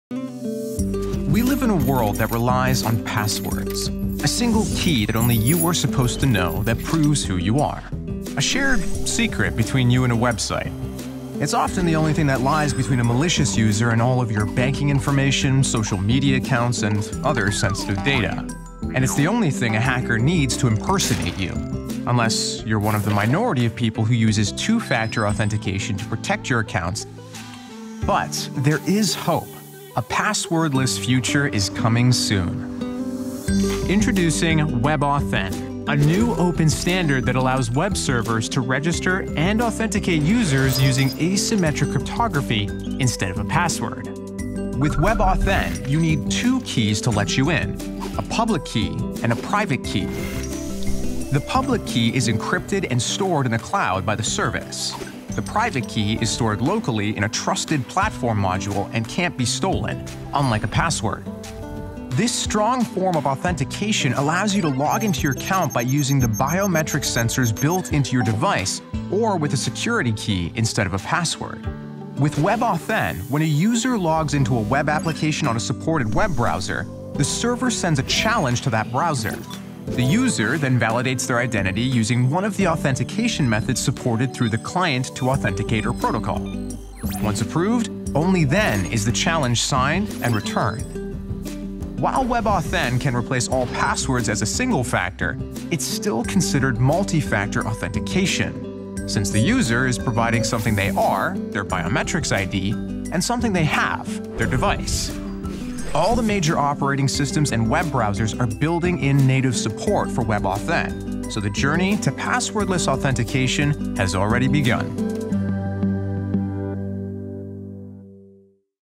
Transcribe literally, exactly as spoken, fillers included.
We live in a world that relies on passwords, a single key that only you are supposed to know that proves who you are, a shared secret between you and a website. It's often the only thing that lies between a malicious user and all of your banking information, social media accounts, and other sensitive data. And it's the only thing a hacker needs to impersonate you, unless you're one of the minority of people who uses two-factor authentication to protect your accounts. But there is hope. A passwordless future is coming soon. Introducing WebAuthn, a new open standard that allows web servers to register and authenticate users using asymmetric cryptography instead of a password. With WebAuthn, you need two keys to let you in, a public key and a private key. The public key is encrypted and stored in the cloud by the service. The private key is stored locally in a trusted platform module and can't be stolen, unlike a password. This strong form of authentication allows you to log into your account by using the biometric sensors built into your device or with a security key instead of a password. With WebAuthn, when a user logs into a web application on a supported web browser, the server sends a challenge to that browser. The user then validates their identity using one of the authentication methods supported through the client-to-authenticator protocol. Once approved, only then is the challenge signed and returned. While WebAuthn can replace all passwords as a single factor, it's still considered multi-factor authentication, since the user is providing something they are, their biometrics I D, and something they have, their device. All the major operating systems and web browsers are building in native support for WebAuthn, so the journey to passwordless authentication has already begun.